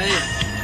Aí.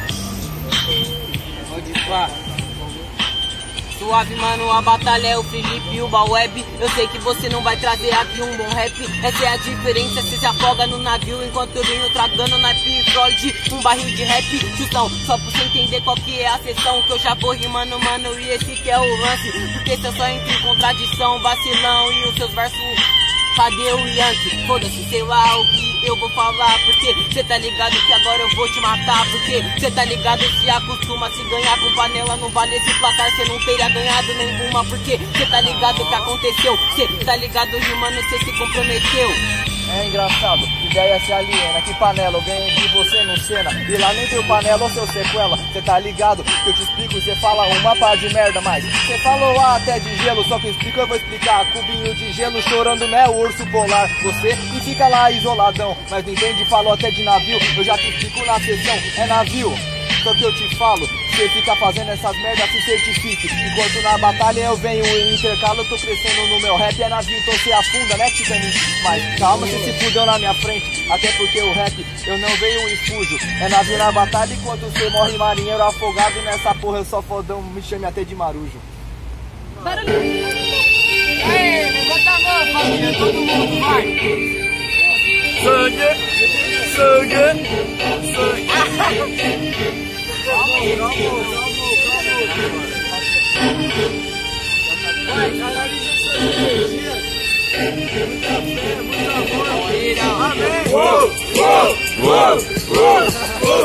Pode pá. Suave, mano, a batalha é o Felipe e o Baweb. Eu sei que você não vai trazer aqui um bom rap. Essa é a diferença, você se afoga no navio enquanto eu venho tragando naipe e Freud, um barril de rap. Justão, só pra você entender qual que é a sessão, que eu já vou rimando, mano, e esse que é o lance. Porque se eu só entro em contradição, vacilão e os seus versos, cadê o Yankee? Foda-se, sei lá o que eu vou falar, porque cê tá ligado que agora eu vou te matar. Porque cê tá ligado, se acostuma se ganhar com panela, não vale esse placar, cê não teria ganhado nenhuma. Porque cê tá ligado o que aconteceu, cê tá ligado, rimando, cê se comprometeu. É engraçado, ideia se aliena, que panela, eu ganhei de você no Senna. E lá nem teu panela ou seu sequela, cê tá ligado que eu te explico, cê fala uma pá de merda, mas cê falou até de gelo, só que eu explico, eu vou explicar. Cubinho de gelo chorando, né, o urso polar. Você e fica lá isoladão, mas não entende, falou até de navio, eu já te explico na sessão, é navio. Só que eu te falo, você fica fazendo essas merdas, se certifique. Enquanto na batalha eu venho e intercalo, eu tô crescendo no meu rap. É navio, então você afunda, né, Titanic? Mas calma, você se fudeu na minha frente, até porque o rap eu não venho e fujo. É navio na batalha enquanto você morre marinheiro afogado. Nessa porra eu sou fodão, me chame até de marujo. Barulho! Aê, levanta a mão, família, todo mundo vai! Sangue! Sangue! Sangue! Vai, canaliza essa energia. Muita fé, muito amor. Amém. Uou, uou, uou, uou, uou.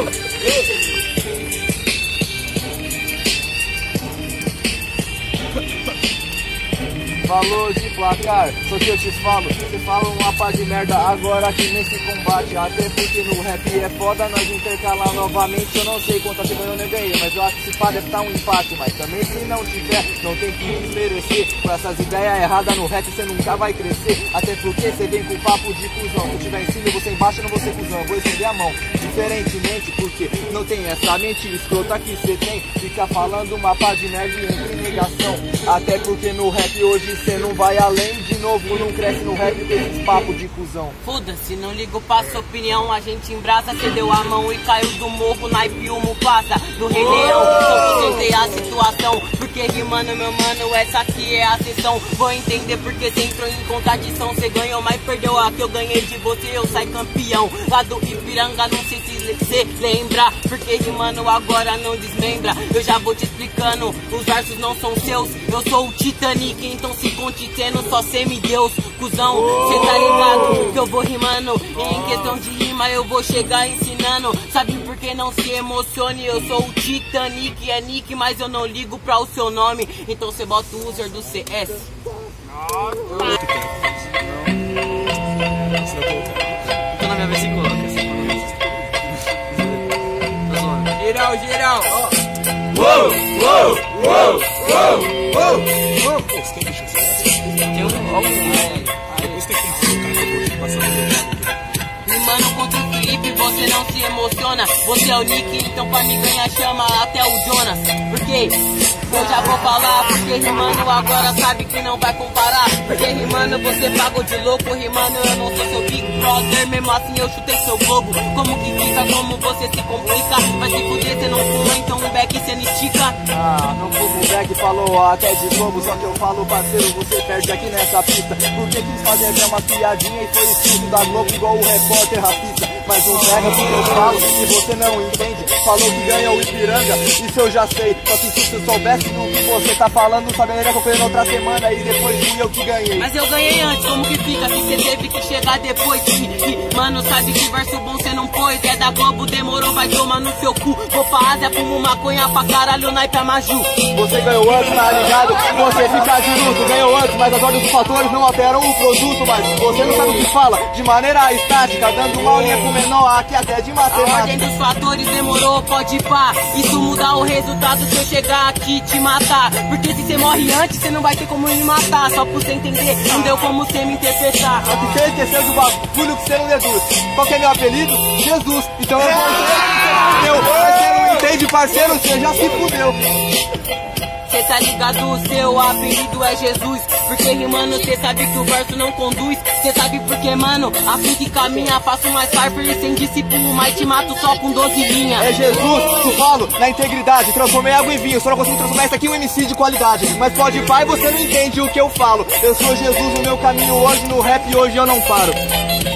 Falou de placar, só que eu te falo, você fala uma pá de merda agora aqui nesse combate. Até porque no rap é foda nós intercalar novamente. Eu não sei quanto você ganhou nem ganhei, mas eu acho que se pá deve estar um empate. Mas também se não tiver, não tem que desmerecer. Com essas ideias erradas no rap você nunca vai crescer. Até porque você vem com papo de cuzão. Se eu tiver em cima você embaixo, eu não vou ser cuzão, eu vou estender a mão. Diferentemente, porque não tem essa mente escrota que você tem. Fica falando uma pá de merda e entra em negação. Até porque no rap hoje cê não vai além, de novo não cresce no rap com esses papos de cuzão. Foda-se, não ligo pra sua opinião, a gente embrasa, cê deu a mão e caiu do morro, naipe o Mufasa do Rei Leão. Só que sentei a situação, porque rimando meu mano, essa aqui é a sessão. Vou entender porque cê entrou em contradição, cê ganhou, mas perdeu a que eu ganhei de você, eu saí campeão. Lá do Ipiranga, não sei se cê lembra, porque rimando agora não desmembra. Eu já vou te explicando, os versos não são seus, eu sou o Titanic, então se contitendo só semideus, cuzão, cê tá ligado que eu vou rimando, e em questão de rima eu vou chegar ensinando. Sabe por que não se emocione, eu sou o Titanic, é Nick, mas eu não ligo pra o seu nome, então cê bota o user do CS. Então na minha vez você coloca. Geral, geral, ó. Uou, uou, uou, uou, uou. Tem um rimando contra o Felipe, você não se emociona. Você é o Nick, então pra me ganhar chama até o Jonas. Porque eu já vou falar, porque rimando agora sabe que não vai comparar. Porque rimando você pagou de louco, rimando eu não sou seu Big Brother. Mesmo assim eu chutei seu globo. Como que fica, como você se complica? Vai se fuder, cê não pula, então um back cê não estica. Ah, não fumo o back, falou até de globo. Só que eu falo parceiro, você perde aqui nessa pista. Porque quis fazer até uma piadinha e foi expulso da Globo igual o repórter racista. Mas não pega o que eu falo, se você não entende. Falou que ganha o Ipiranga, isso eu já sei. Só que se você soubesse do que você tá falando, saberia que eu fui na outra semana e depois fui eu que ganhei. Mas eu ganhei antes, como que fica se você teve que chegar depois? Mano, sabe que verso bom cê não pôs. É da Globo, demorou, vai tomar no seu cu. Vou pra Ásia, fumo maconha pra caralho, naipe a Maju. Você ganhou antes, tá ligado? Você fica de luto, ganhou antes, mas as ordens dos fatores não alteram o produto. Mas você não sabe o que fala, de maneira estática, dando uma aulinha pro menor, aqui até de matemática. A ordem dos fatores demorou, pode pá. Isso muda o resultado se eu chegar aqui e te matar. Porque se você morre antes, você não vai ter como me matar. Só pra você entender, não deu como você me interpretar. Só que você esqueceu do bagulho que você não deduz. Qual que é meu apelido? Jesus. Então eu vou dizer que você fudeu. Mas você não entende, parceiro, você já se fudeu. Cê tá ligado, o seu apelido é Jesus. Porque rimando cê sabe que o verso não conduz. Cê sabe porque, mano, assim que caminha, faço mais farfer sem discípulo, mas te mato só com 12 linhas. É Jesus, tu falo na integridade, transformei água em vinho, só não consigo transformar isso aqui em um MC de qualidade. Mas pode pai, você não entende o que eu falo. Eu sou Jesus no meu caminho hoje, no rap hoje eu não paro.